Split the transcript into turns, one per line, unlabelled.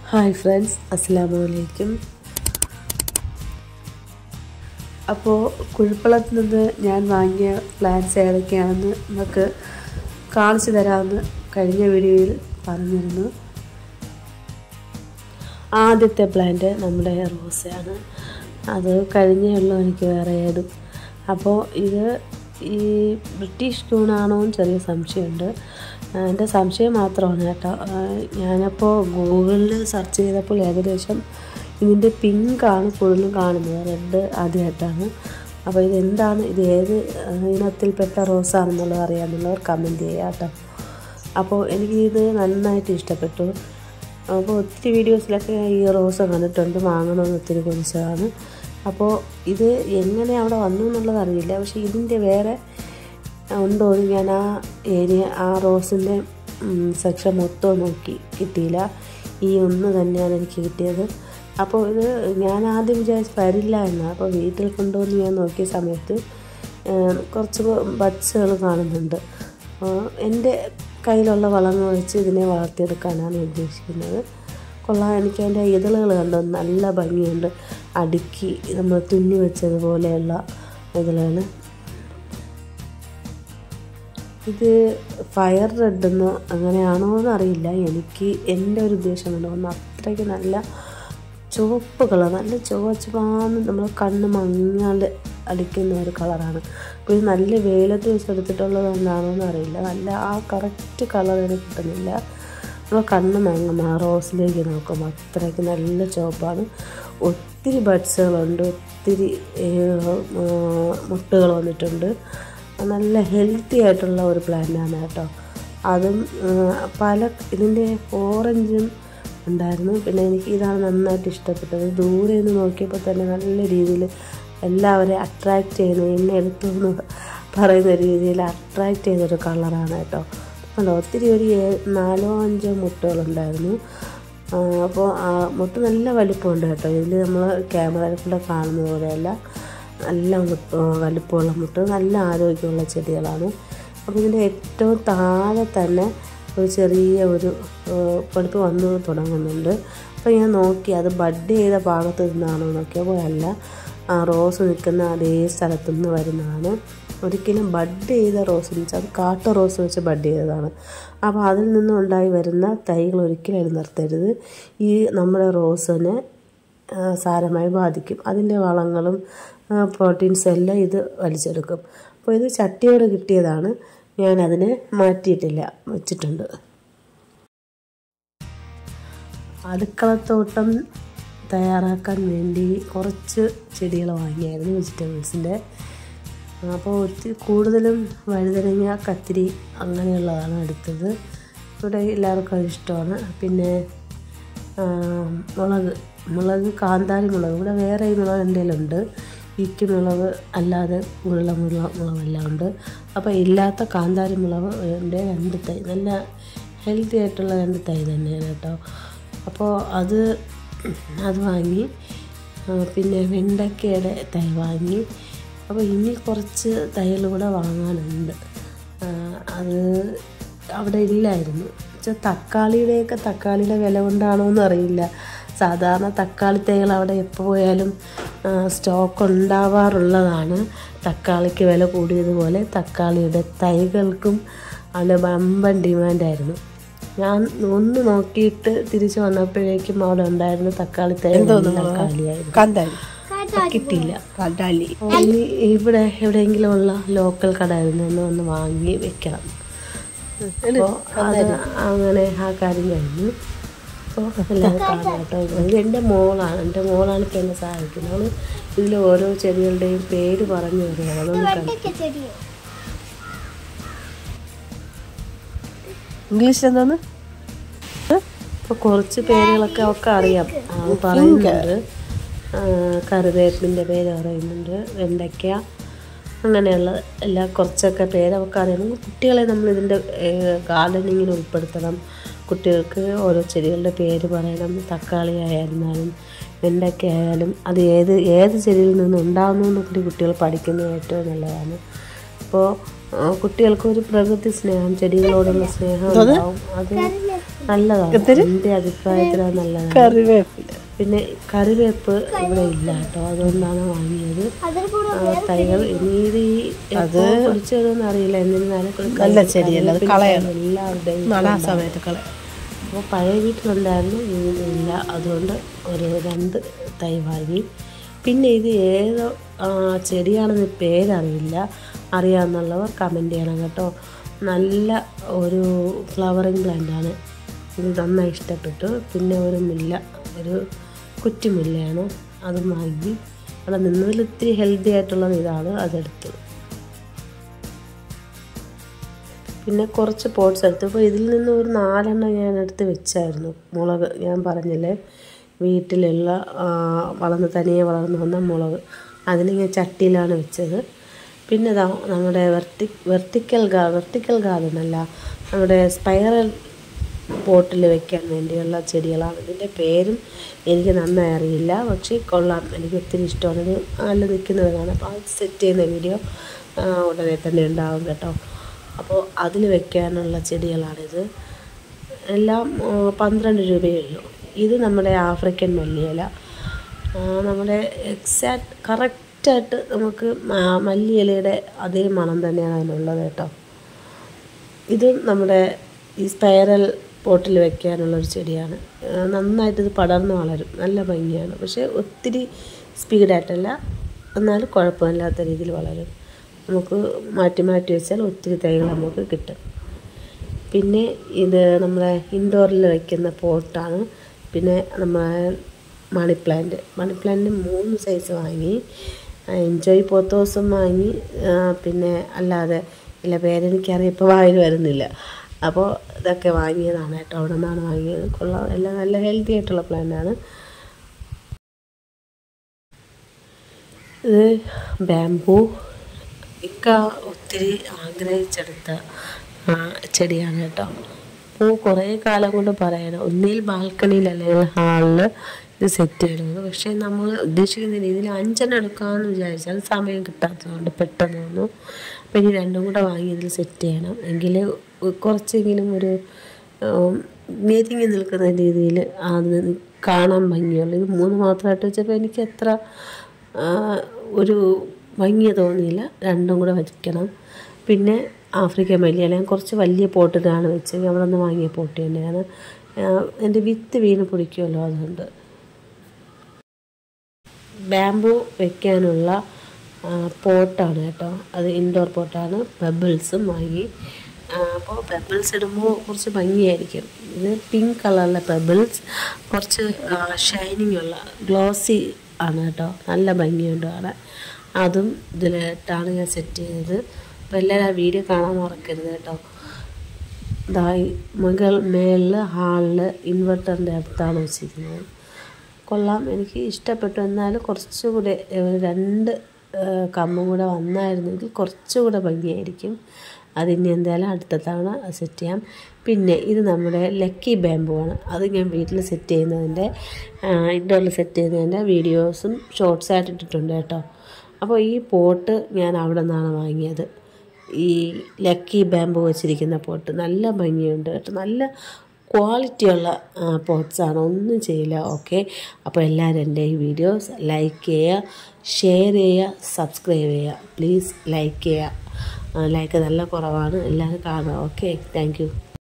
Hi friends, അസ്സലാമു അലൈക്കും. അപ്പോൾ കുഴിപ്പള്ളത്തിൽ നിന്ന് ഞാൻ വാങ്ങിയ പ്ലാന്റ്സ് ഏതൊക്കെയാണെന്ന് നമുക്ക് കാണിച്ചു തരാമെന്ന് കഴിഞ്ഞ വീഡിയോയിൽ പറഞ്ഞിരുന്നു. ആദ്യത്തെ പ്ലാന്റ് നമ്മുടെ റോസയാണ്. അത് കഴിഞ്ഞുള്ളൂ എനിക്ക് വേറെ ഏതും. അപ്പോൾ ഇത് ഈ ബ്രിട്ടീഷ് ക്യൂണാണോ എന്ന് ചെറിയ സംശയമുണ്ട്. എൻ്റെ സംശയം മാത്രമാണ് കേട്ടോ. ഞാനപ്പോൾ ഗൂഗിളിൽ സെർച്ച് ചെയ്തപ്പോൾ ഏകദേശം ഇതിൻ്റെ പിങ്കാണ് കൂടുതലും കാണുന്നത്, റെഡ് ആദ്യമായിട്ടാണ്. അപ്പോൾ ഇതെന്താണ്, ഇത് ഏത് ഇനത്തിൽപ്പെട്ട റോസാണെന്നുള്ളത് അറിയാമെന്നുള്ളവർ കമൻറ്റ് ചെയ്യുക കേട്ടോ. അപ്പോൾ എനിക്കിത് നന്നായിട്ട് ഇഷ്ടപ്പെട്ടു. അപ്പോൾ ഒത്തിരി വീഡിയോസിലൊക്കെ ഈ റോസ് കണ്ടിട്ടുണ്ട്, വാങ്ങണമെന്ന് ഒത്തിരി കൊതിച്ചതാണ്. അപ്പോൾ ഇത് എങ്ങനെ അവിടെ വന്നു എന്നുള്ളത് അറിയില്ല. പക്ഷേ ഇതിൻ്റെ വേറെ ഉണ്ടോ എന്ന് ഞാൻ ആ റോസിൻ്റെ സെക്ഷൻ മൊത്തം നോക്കി, കിട്ടിയില്ല. ഈ ഒന്ന് തന്നെയാണ് എനിക്ക് കിട്ടിയത്. അപ്പോൾ ഇത് ഞാൻ ആദ്യം വിചാരിച്ച് വരില്ല എന്നാണ്. അപ്പോൾ വീട്ടിൽ കൊണ്ടുവന്ന് ഞാൻ നോക്കിയ സമയത്ത് കുറച്ച് ബഡ്സുകൾ കാണുന്നുണ്ട്. എൻ്റെ കയ്യിലുള്ള വളങ്ങൾ വെച്ച് ഇതിനെ വളർത്തിയെടുക്കാനാണ് ഉദ്ദേശിക്കുന്നത്. കൊള്ളാം. എനിക്ക് അതിൻ്റെ ഇതളുകൾ കണ്ടോ, നല്ല ഭംഗിയുണ്ട്. അടുക്കി നമ്മൾ തുന്നി വെച്ചതുപോലെയുള്ള ഇതളുകൾ. ഇത് ഫയർ റെഡെന്നോ അങ്ങനെയാണോ എന്നറിയില്ല. എനിക്ക് എൻ്റെ ഒരു ഉദ്ദേശം കൊണ്ടുവന്ന് അത്രയ്ക്ക് നല്ല ചുവപ്പ് കളർ, നല്ല ചുവച്ചുപാന്ന് നമ്മൾ കണ്ണ് മങ്ങാണ്ട് അടിക്കുന്ന ഒരു കളറാണ്. അപ്പോൾ ഇത് നല്ല വെയിലത്ത് വെച്ചെടുത്തിട്ടുള്ളത് എന്താണോ എന്നറിയില്ല. നല്ല ആ കറക്റ്റ് കളർ എനിക്ക് കിട്ടുന്നില്ല. നമ്മൾ കണ്ണ് മങ്ങും ആ റോസിലേക്ക് നോക്കുമ്പോൾ അത്രയ്ക്ക് നല്ല ചുവപ്പാണ്. ഒത്തിരി ബഡ്സുകളുണ്ട്, ഒത്തിരി മുട്ടുകൾ വന്നിട്ടുണ്ട്. നല്ല ഹെൽത്തി ആയിട്ടുള്ള ഒരു പ്ലാന്റാണ് കേട്ടോ. അതും ഇതിൻ്റെ ഓറഞ്ചും ഉണ്ടായിരുന്നു. പിന്നെ എനിക്ക് ഇതാണ് നന്നായിട്ട് ഇഷ്ടപ്പെട്ടത്. ദൂരെ നിന്ന് നോക്കിയപ്പോൾ തന്നെ നല്ല രീതിയിൽ എല്ലാവരെയും അട്രാക്റ്റ് ചെയ്യുന്ന, എന്നെ എടുത്തു എന്ന് പറയുന്ന രീതിയിൽ അട്രാക്റ്റ് ചെയ്തൊരു കളറാണ് കേട്ടോ. അല്ല, ഒത്തിരി ഒരു 4-5 മുട്ടുകളുണ്ടായിരുന്നു. അപ്പോൾ മുട്ട് നല്ല വലിപ്പമുണ്ട് കേട്ടോ. ഇതിൽ നമ്മൾ ക്യാമറയിൽ കൂടെ കാണുന്ന പോലെയല്ല, നല്ല വലിപ്പമുള്ള മുട്ട്, നല്ല ആരോഗ്യമുള്ള ചെടികളാണ്. അപ്പോൾ ഇതിൻ്റെ ഏറ്റവും താഴെ തന്നെ ഒരു ചെറിയ ഒരു പഴുപ്പ് വന്നു തുടങ്ങുന്നുണ്ട്. അപ്പോൾ ഞാൻ നോക്കി അത് ബഡ് ചെയ്ത ഭാഗത്ത് നിന്നാണോ നോക്കിയപ്പോൾ അല്ല, ആ റോസ് നിൽക്കുന്ന അതേ സ്ഥലത്തു നിന്ന് വരുന്നതാണ്. ഒരിക്കലും ബഡ് ചെയ്ത റോസ് എന്ന് വെച്ചാൽ അത് കാട്ടു റോസ് വെച്ച് ബഡ് ചെയ്തതാണ്. അപ്പോൾ അതിൽ നിന്നും ഉണ്ടായി വരുന്ന തൈകൾ ഒരിക്കലും നിർത്തരുത്. ഈ നമ്മുടെ റോസിനെ സാരമായി ബാധിക്കും. അതിൻ്റെ വളങ്ങളും പ്രോട്ടീൻസ് എല്ലാം ഇത് വലിച്ചെടുക്കും. അപ്പോൾ ഇത് ചട്ടിയോട് കിട്ടിയതാണ്, ഞാനതിനെ മാറ്റിയിട്ടില്ല, വെച്ചിട്ടുണ്ട്. അടുക്കളത്തോട്ടം തയ്യാറാക്കാൻ വേണ്ടി കുറച്ച് ചെടികൾ വാങ്ങിയായിരുന്നു, വെജിറ്റബിൾസിൻ്റെ. അപ്പോൾ ഒത്തിരി കൂടുതലും വഴുതനങ്ങ, കത്തിരി അങ്ങനെയുള്ളതാണ് എടുത്തത്. ഇവിടെ എല്ലാവർക്കും അത് ഇഷ്ടമാണ്. പിന്നെ മുളക് കാന്താരി മുളക്, ഇവിടെ വേറെ ഈ മുളക് എൻ്റെ കയ്യിലുണ്ട്. ഈക്ക് മുളക് അല്ലാതെ ഉള്ള മുളകെല്ലാം ഉണ്ട്. അപ്പോൾ ഇല്ലാത്ത കാന്താരി മുളക് എൻ്റെ 2 തൈ, നല്ല ഹെൽത്തി ആയിട്ടുള്ള 2 തൈ തന്നെയാണ് കേട്ടോ. അപ്പോൾ അത് വാങ്ങി. പിന്നെ വെണ്ടയ്ക്കയുടെ തൈ വാങ്ങി. അപ്പോൾ ഇനി കുറച്ച് തൈകൾ കൂടെ വാങ്ങാനുണ്ട്. അത് അവിടെ ഇല്ലായിരുന്നു. തക്കാളിയുടെ വില കൊണ്ടാണോ എന്നറിയില്ല. സാധാരണ തക്കാളി തൈകൾ അവിടെ എപ്പോൾ പോയാലും സ്റ്റോക്ക് ഉണ്ടാവാറുള്ളതാണ്. തക്കാളിക്ക് വില കൂടിയതുപോലെ തക്കാളിയുടെ തൈകൾക്കും അവിടെ വമ്പൻ ഡിമാൻഡായിരുന്നു. ഞാൻ ഒന്ന് നോക്കിയിട്ട് തിരിച്ചു വന്നപ്പോഴേക്കും അവിടെ ഉണ്ടായിരുന്ന തക്കാളി തൈ കിട്ടിയില്ല. ഇനി ഇവിടെ എവിടെയെങ്കിലും ഉള്ള ലോക്കൽ കടയിൽ നിന്ന് ഒന്ന് വാങ്ങി വെക്കണം. അപ്പോൾ അത് അങ്ങനെ ആ കാര്യം കഴിഞ്ഞു. അപ്പോൾ എല്ലാവരും കാണാം കേട്ടോ. ഇത് എൻ്റെ മോളാണ് ഇപ്പോൾ എന്നെ സഹായിക്കുന്നത്. അവൾ ഇതിൽ ഓരോ ചെടികളുടെയും പേര് പറഞ്ഞു തരുന്നത്. അതൊന്ന് ഇംഗ്ലീഷിൽ എന്തോന്ന്. ഇപ്പോൾ കുറച്ച് പേരുകളൊക്കെ അവൾക്ക് അറിയാം, പറയുന്നുണ്ട്. കറിവേപ്പിൻ്റെ പേര് പറയുന്നുണ്ട്, വെണ്ടയ്ക്ക, അങ്ങനെയുള്ള കുറച്ചൊക്കെ പേര് അവൾക്ക് അറിയാം. കുട്ടികളെ നമ്മൾ ഇതിൻ്റെ ഗാർഡനിങ്ങിന് ഉൾപ്പെടുത്തണം. കുട്ടികൾക്ക് ഓരോ ചെടികളുടെ പേര് പറയണം. തക്കാളി ആയിരുന്നാലും വെണ്ടയ്ക്ക ആയാലും അത് ഏത് ചെടിയിൽ നിന്ന് ഉണ്ടാകുന്നു എന്നൊക്കെ കുട്ടികൾ പഠിക്കുന്നത് ഏറ്റവും നല്ലതാണ്. അപ്പോൾ കുട്ടികൾക്കൊരു പ്രകൃതി സ്നേഹം, ചെടികളോടുള്ള സ്നേഹം ഉണ്ടാവും. അത് നല്ലതാണ്, എൻ്റെ അഭിപ്രായത്തിൽ അത് നല്ലതാണ്.
കറിവേപ്പില
പിന്നെ കറിവേപ്പ് ഇവിടെ ഇല്ല കേട്ടോ, അതുകൊണ്ടാണ് വാങ്ങിയത് തൈകൾ. ഇനി ഇത് അത് കുളിച്ചു വരുമെന്ന് അറിയില്ല, എന്നിരുന്നാലും
നല്ല ചെടിയല്ല, അത് കളയണം
എല്ലാവരുടെയും
സമയത്ത് കളയാം.
അപ്പോൾ പഴയ വീട്ടിലുണ്ടായിരുന്നു, ഇല്ല, അതുകൊണ്ട് ഒരു 2 തൈ വാങ്ങി. പിന്നെ ഇത് ഏതോ ചെടിയാണെന്ന് പേരറിയില്ല, അറിയാമെന്നുള്ളവർ കമൻറ്റ് ചെയ്യണം കേട്ടോ. നല്ല ഒരു ഫ്ലവറിങ് പ്ലാന്റാണ്, ഇത് നന്നായി ഇഷ്ടപ്പെട്ടു. പിന്നെ ഒരു മുല്ല, ഒരു കുറ്റിമുല്ലയാണ്, അതും വാങ്ങി. അവിടെ നിന്നതിൽ ഇത്തിരി ഹെൽത്തി ആയിട്ടുള്ളത് ഇതാണ്, അതെടുത്തു. പിന്നെ കുറച്ച് പോട്ട്സ് എടുത്തു. അപ്പോൾ ഇതിൽ നിന്ന് ഒരു 4 എണ്ണം ഞാൻ എടുത്ത് വെച്ചായിരുന്നു. മുളക് ഞാൻ പറഞ്ഞില്ലേ, വീട്ടിലുള്ള തനിയെ വളർന്നു വന്ന മുളക്, അതിന് ഞാൻ ചട്ടിയിലാണ് വെച്ചത്. പിന്നെ ഇതാ നമ്മുടെ വെർട്ടിക്കൽ ഗാർഡൻ അല്ല, നമ്മുടെ സ്പൈറൽ പോട്ടിൽ വെക്കാൻ വേണ്ടിയുള്ള ചെടികളാണ്. ഇതിൻ്റെ പേരും എനിക്ക് നന്നായി അറിയില്ല, പക്ഷേ കൊള്ളാം, എനിക്ക് ഒത്തിരി ഇഷ്ടമാണ്. ഇത് നല്ല നിൽക്കുന്നത് കാണാം. അപ്പോൾ അത് സെറ്റ് ചെയ്യുന്ന വീഡിയോ ഉടനെ തന്നെ ഉണ്ടാവും കേട്ടോ. അപ്പോൾ അതിൽ വെക്കാനുള്ള ചെടികളാണിത്. എല്ലാം 12 രൂപയേ ഉള്ളൂ. ഇത് നമ്മുടെ ആഫ്രിക്കൻ മല്ലിയില, നമ്മുടെ കറക്റ്റായിട്ട് നമുക്ക് മല്ലിയിലയുടെ അതേ മണം തന്നെയാണ് അതിനുള്ളത് കേട്ടോ. ഇതും നമ്മുടെ ഈ സ്പൈറൽ പോട്ടിൽ വെക്കാനുള്ളൊരു ചെടിയാണ്. നന്നായിട്ട് ഇത് പടർന്ന് വളരും, നല്ല ഭംഗിയാണ്. പക്ഷേ ഒത്തിരി സ്പീഡായിട്ടല്ല, എന്നാലും കുഴപ്പമില്ലാത്ത രീതിയിൽ വളരും. നമുക്ക് മാറ്റി മാറ്റി വെച്ചാൽ ഒത്തിരി തൈകൾ നമുക്ക് കിട്ടും. പിന്നെ ഇത് നമ്മുടെ ഇൻഡോറിൽ വയ്ക്കുന്ന പോട്ടാണ്. പിന്നെ നമ്മളെ മണി പ്ലാന്റ് 3 സൈസ് വാങ്ങി. എൻജോയ് പോത്തോസും വാങ്ങി, പിന്നെ അല്ലാതെ ഇല്ല, പേരെനിക്കറിയാം, ഇപ്പോൾ വായിൽ വരുന്നില്ല. അപ്പോൾ ഇതൊക്കെ വാങ്ങിയതാണ് കേട്ടോ, അവിടെ നിന്നാണ് വാങ്ങിയത്. കൊള്ളാം, എല്ലാം നല്ല ഹെൽത്തി ആയിട്ടുള്ള പ്ലാന്റാണ്. ഇത് ബാംബൂ, ഒത്തിരി ആഗ്രഹിച്ചെടുത്ത ചെടിയാണ് കേട്ടോ. അപ്പോൾ കുറേ കാലം കൊണ്ട് പറയണം, ഒന്നിൽ ബാൽക്കണിയിൽ അല്ലെങ്കിൽ ഹാളിൽ ഇത് സെറ്റ് ചെയ്യണമെന്ന്. പക്ഷേ നമ്മൾ ഉദ്ദേശിക്കുന്ന രീതിയിൽ 5 എണ്ണം എടുക്കാമെന്ന് വിചാരിച്ചാൽ സമയം കിട്ടാത്തതുകൊണ്ട് പെട്ടെന്ന് വന്നു. അപ്പോൾ ഇനി 2 കൂടെ വാങ്ങി ഇതിൽ സെറ്റ് ചെയ്യണം, എങ്കിൽ കുറച്ചെങ്കിലും ഒരു ഞെരുങ്ങി നിൽക്കുന്ന രീതിയിൽ അത് കാണാൻ ഭംഗിയുള്ളൂ. ഇത് 3 മാത്രമായിട്ട് വെച്ചപ്പോൾ എനിക്ക് അത്ര ഒരു ഭംഗി തോന്നിയില്ല, 2 കൂടെ വയ്ക്കണം. പിന്നെ ആഫ്രിക്കൻ മല്ലിയില ഞാൻ കുറച്ച് വലിയ പോട്ടിലാണ് വെച്ചത്, അവിടെ നിന്ന് വാങ്ങിയ പോട്ട് തന്നെയാണ്. എൻ്റെ വിത്ത് വീണ് പൊടിക്കുമല്ലോ, അതുകൊണ്ട്. ബാംബൂ വെക്കാനുള്ള പോട്ടാണ് കേട്ടോ, അത് ഇൻഡോർ പോട്ടാണ്. പെബിൾസും വാങ്ങി. അപ്പോൾ പെബിൾസ് ഇടുമ്പോൾ കുറച്ച് ഭംഗിയായിരിക്കും. ഇത് പിങ്ക് കളറിലെ പെബിൾസ്, കുറച്ച് ഷൈനിങ് ഉള്ള ഗ്ലോസി ആണ് കേട്ടോ, നല്ല ഭംഗിയുണ്ട് കാണാൻ. അതും ഇതിലിട്ടാണ് ഞാൻ സെറ്റ് ചെയ്തത്. അപ്പോൾ എല്ലാവരും ആ വീഡിയോ കാണാൻ മറക്കരുത് കേട്ടോ. മേളിൽ ഹാളിൽ ഇൻവെർട്ടറിൻ്റെ അടുത്താണ് വെച്ചിരിക്കുന്നത്. കൊള്ളാം, എനിക്ക് ഇഷ്ടപ്പെട്ടു. എന്നാലും കുറച്ചുകൂടെ 2 കമ്പും കൂടെ വന്നായിരുന്നെങ്കിൽ കുറച്ചുകൂടെ ഭംഗിയായിരിക്കും. അതിന് എന്തായാലും അടുത്ത തവണ സെറ്റ് ചെയ്യാം. പിന്നെ ഇത് നമ്മുടെ ലക്കി ബാംബു ആണ്. അത് ഞാൻ വീട്ടിൽ സെറ്റ് ചെയ്യുന്നതിൻ്റെ, ഇൻഡോറിൽ സെറ്റ് ചെയ്യുന്നതിൻ്റെ വീഡിയോസും ഷോർട്സായിട്ട് ഇട്ടിട്ടുണ്ട് കേട്ടോ. അപ്പോൾ ഈ പോട്ട് ഞാൻ അവിടെ നിന്നാണ് വാങ്ങിയത്. ഈ ലക്കി ബാംബു വെച്ചിരിക്കുന്ന പോട്ട് നല്ല ഭംഗിയുണ്ട് കേട്ടോ, നല്ല ക്വാളിറ്റിയുള്ള പോട്ട്സാണ്, ഒന്നും ചെയ്യില്ല. ഓക്കെ, അപ്പോൾ എല്ലാവരും എൻ്റെ ഈ വീഡിയോസ് ലൈക്ക് ചെയ്യുക, ഷെയർ ചെയ്യുക, സബ്സ്ക്രൈബ് ചെയ്യുക. പ്ലീസ് ലൈക്ക് ചെയ്യുക. ലൈക്ക് നല്ല കുറവാണ്, എല്ലാവരും കാണുക. Okay, thank U.